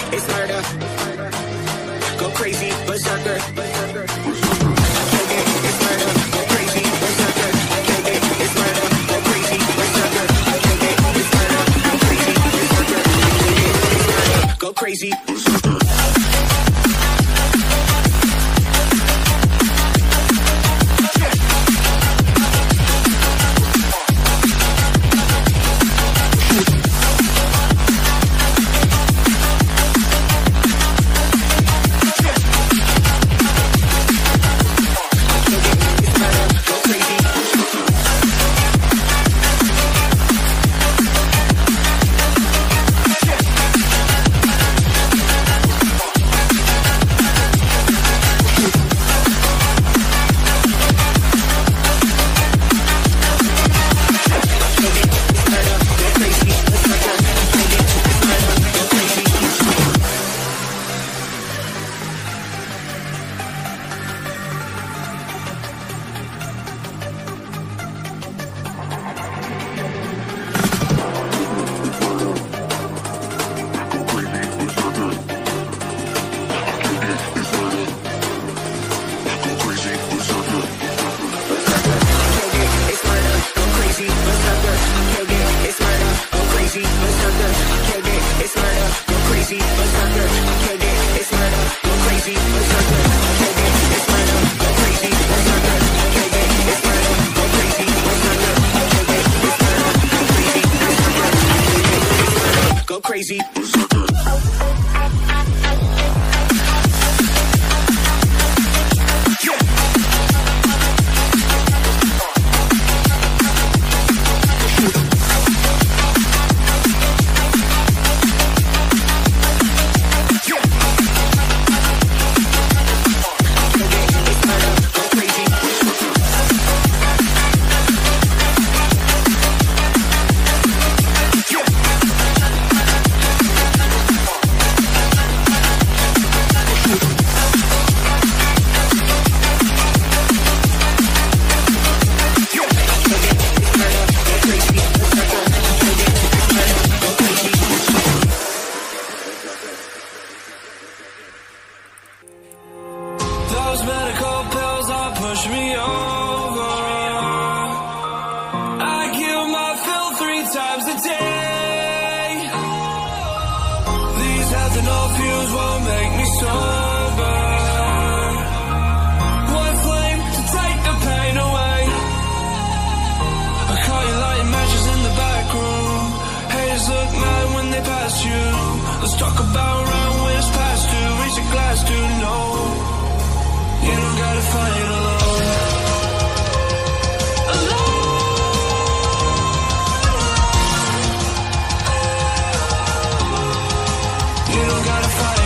it's murder. Go crazy, berserker. Go crazy. Crazy. Those medical pills that push me over. I kill my fill 3 times a day. These heads and no fuels won't make me sober. One flame to take the pain away. I caught you lighting matches in the back room. Haters look mad when they pass you. Let's talk about round when it's past due. Reach a glass to know you don't gotta fight it alone. You don't gotta fight